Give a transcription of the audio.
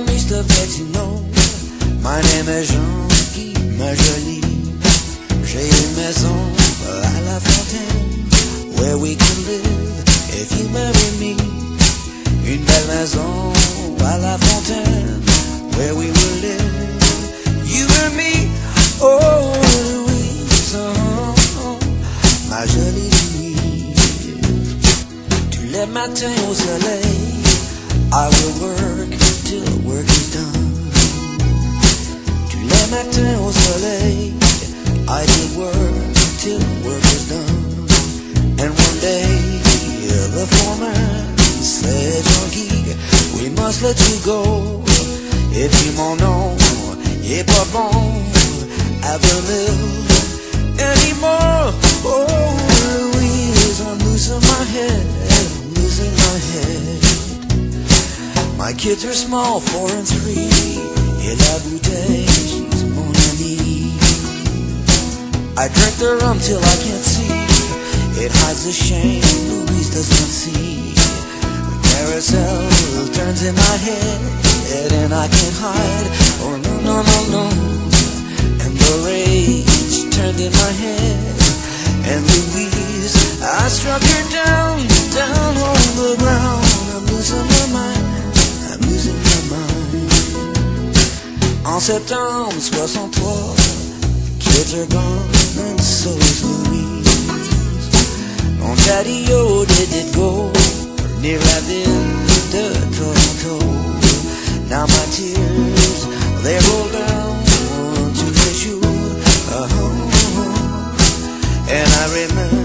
me ce petit nom. My name is Jean-Guy, ma jolie. J'ai une maison à la fontaine, where we can live if you marry me. Une belle maison à la fontaine, where we will live, you and me. Oh Louise, ma jolie Louise. Tous les matins au soleil, I will work till the work is done. Tous les matins au soleil, I did work till the work is done. And one day, the foreman said, Jean-Guy, we must let you go. Et puis mon nom, il est pas bon at the mill anymore. Oh Louise, I'm losing my head, I'm losing my head. My kids are small, 4 and 3. Et la bouteille, she's mon amie. I drink the rum till I can't see. It hides the shame Louise does not see. The carousel turns in my head, and I can't hide. Oh no, no, no, no. And the rage turned in my head. And Louise, I struck her down, down on the ground. I'm losing my mind, I'm losing my mind. En septembre 63, kids are gone and so is Louise. Mon daddy-o did go near la ville de Toronto. Now my tears, they roll down to the shore. And I remember